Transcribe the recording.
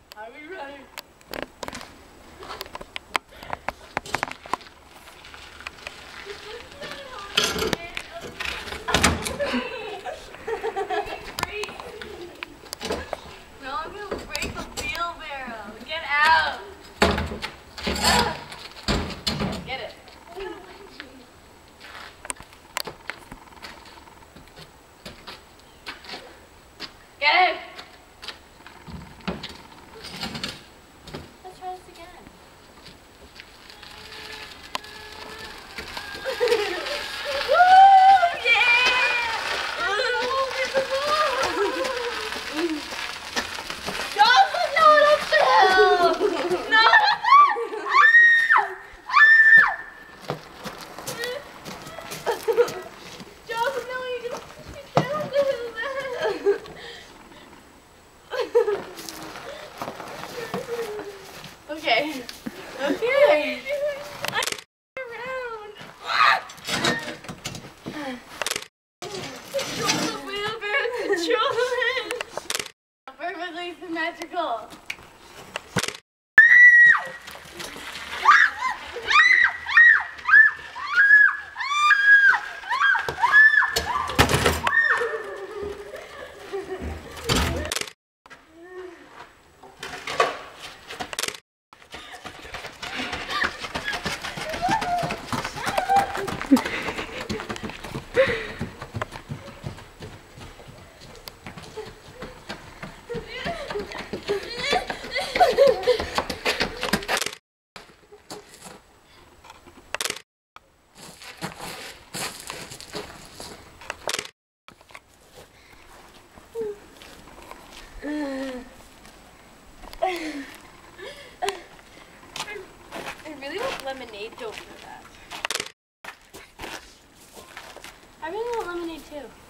Are we ready? No, I'm gonna break the wheelbarrow. Get out! Get it. Get it! Let's try this again. Okay. Okay. Around. Control the wheelbarrow. Control it. Perfectly symmetrical. I really want lemonade to open that. I really want lemonade too.